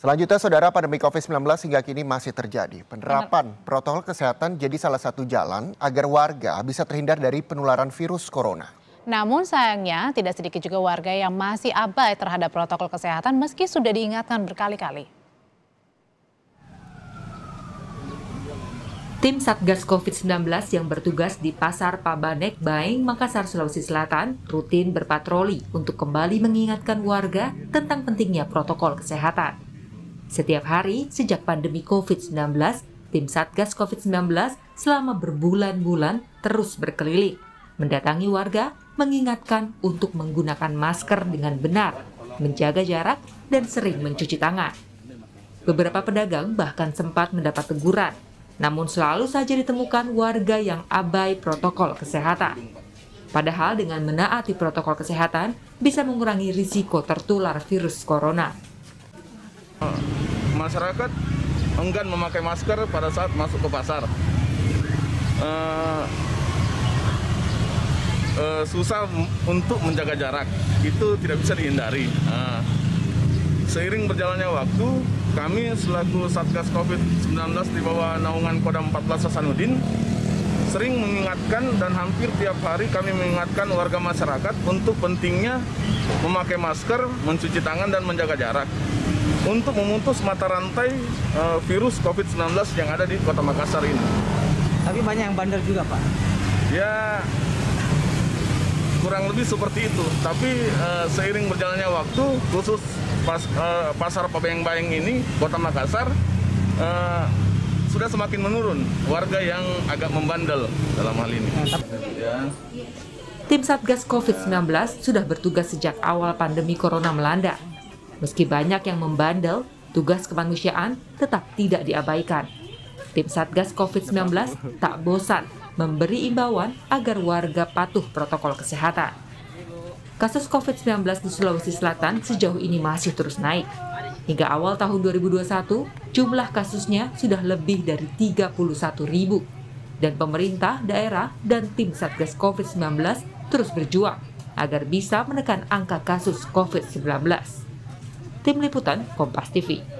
Selanjutnya, Saudara, pandemi COVID-19 hingga kini masih terjadi. Penerapan protokol kesehatan jadi salah satu jalan agar warga bisa terhindar dari penularan virus corona. Namun sayangnya tidak sedikit juga warga yang masih abai terhadap protokol kesehatan meski sudah diingatkan berkali-kali. Tim Satgas COVID-19 yang bertugas di Pasar Pabanek, Baeng, Makassar, Sulawesi Selatan rutin berpatroli untuk kembali mengingatkan warga tentang pentingnya protokol kesehatan. Setiap hari sejak pandemi COVID-19, tim Satgas COVID-19 selama berbulan-bulan terus berkeliling, mendatangi warga, mengingatkan untuk menggunakan masker dengan benar, menjaga jarak, dan sering mencuci tangan. Beberapa pedagang bahkan sempat mendapat teguran, namun selalu saja ditemukan warga yang abai protokol kesehatan. Padahal dengan menaati protokol kesehatan bisa mengurangi risiko tertular virus corona. Masyarakat enggan memakai masker pada saat masuk ke pasar. Susah untuk menjaga jarak, itu tidak bisa dihindari. Seiring berjalannya waktu, kami selaku Satgas COVID-19 di bawah naungan Kodam 14 Hasanuddin sering mengingatkan dan hampir tiap hari kami mengingatkan warga masyarakat untuk pentingnya memakai masker, mencuci tangan, dan menjaga jarak untuk memutus mata rantai virus COVID-19 yang ada di Kota Makassar ini. Tapi banyak yang bandel juga, Pak? Ya, kurang lebih seperti itu. Tapi seiring berjalannya waktu, khusus Pasar Pabaeng ini, Kota Makassar, sudah semakin menurun warga yang agak membandel dalam hal ini. Ya. Tim Satgas COVID-19 sudah bertugas sejak awal pandemi corona melanda. Meski banyak yang membandel, tugas kemanusiaan tetap tidak diabaikan. Tim Satgas COVID-19 tak bosan memberi imbauan agar warga patuh protokol kesehatan. Kasus COVID-19 di Sulawesi Selatan sejauh ini masih terus naik. Hingga awal tahun 2021, jumlah kasusnya sudah lebih dari 31.000. Dan pemerintah, daerah, dan tim Satgas COVID-19 terus berjuang agar bisa menekan angka kasus COVID-19. Tim Liputan Kompas TV.